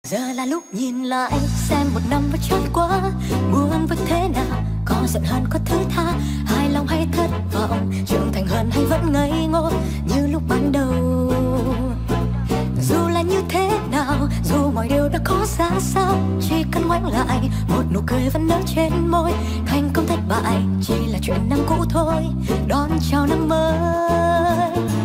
Giờ là lúc nhìn lại xem một năm vừa trôi qua, buồn với thế nào, có giận hờn có thứ tha, hài lòng hay thất vọng, trưởng thành hơn hay vẫn ngây ngô như lúc ban đầu. Dù là như thế nào, dù mọi điều đã có ra sao, chỉ cần ngoảnh lại một nụ cười vẫn nở trên môi. Thành công thất bại chỉ là chuyện năm cũ thôi, đón chào năm mới.